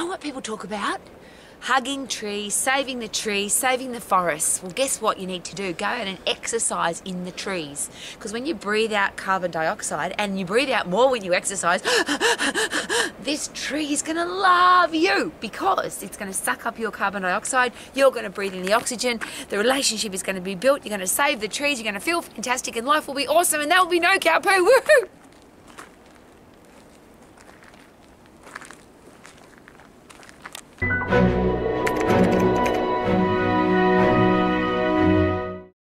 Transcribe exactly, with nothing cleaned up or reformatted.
know what people talk about? Hugging trees, saving the trees, saving the forests. Well, guess what you need to do? Go out and exercise in the trees. Because when you breathe out carbon dioxide, and you breathe out more when you exercise, this tree is going to love you because it's going to suck up your carbon dioxide. You're going to breathe in the oxygen. The relationship is going to be built. You're going to save the trees. You're going to feel fantastic, and life will be awesome, and there will be no cow poo. Woohoo!